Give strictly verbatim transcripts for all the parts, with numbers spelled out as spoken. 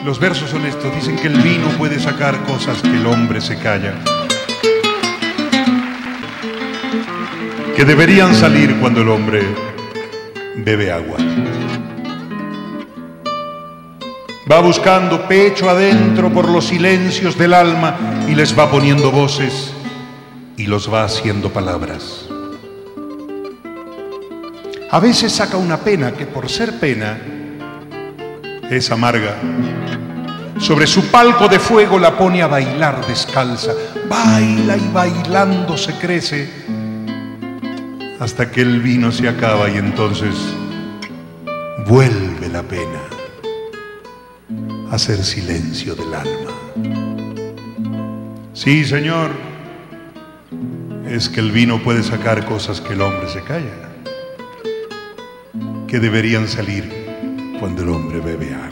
Los versos son estos, dicen que el vino puede sacar cosas que el hombre se calla, que deberían salir cuando el hombre bebe agua. Va buscando pecho adentro por los silencios del alma y les va poniendo voces y los va haciendo palabras. A veces saca una pena que por ser pena es amarga. Sobre su palco de fuego la pone a bailar descalza. Baila y bailando se crece hasta que el vino se acaba y entonces vuelve la pena a hacer silencio del alma. Sí, Señor, es que el vino puede sacar cosas que el hombre se calla, que deberían salir cuando el hombre bebe agua.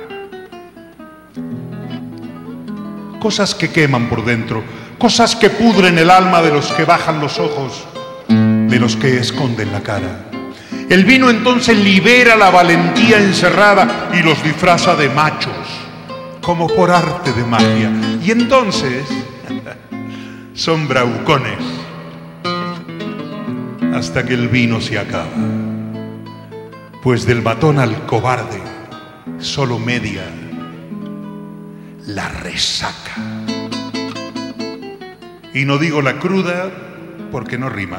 Cosas que queman por dentro, cosas que pudren el alma de los que bajan los ojos, de los que esconden la cara. El vino entonces libera la valentía encerrada y los disfraza de machos, como por arte de magia. Y entonces son bravucones hasta que el vino se acaba. Pues del matón al cobarde solo media la resaca. Y no digo la cruda porque no rima.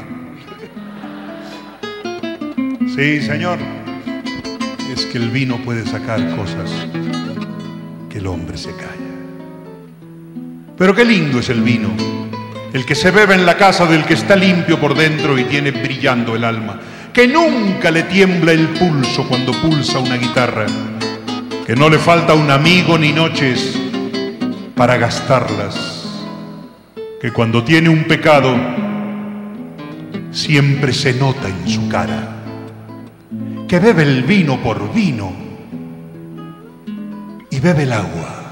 Sí, Señor, es que el vino puede sacar cosas que el hombre se calla. Pero qué lindo es el vino, el que se bebe en la casa del que está limpio por dentro y tiene brillando el alma, que nunca le tiembla el pulso cuando pulsa una guitarra, que no le falta un amigo ni noches para gastarlas, que cuando tiene un pecado siempre se nota en su cara, que bebe el vino por vino y bebe el agua